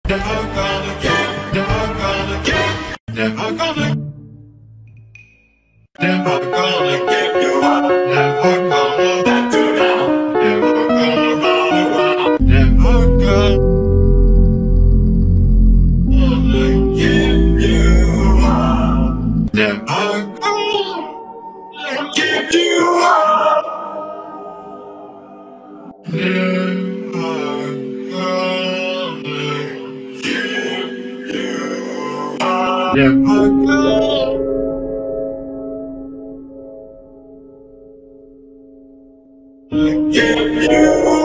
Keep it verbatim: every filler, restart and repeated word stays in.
never gonna give, never gonna give, never gonna, never gonna give you up, never gonna let you down, never gonna run around, never gonna give you up, never gonna give you up, never gonna give you up, never gonna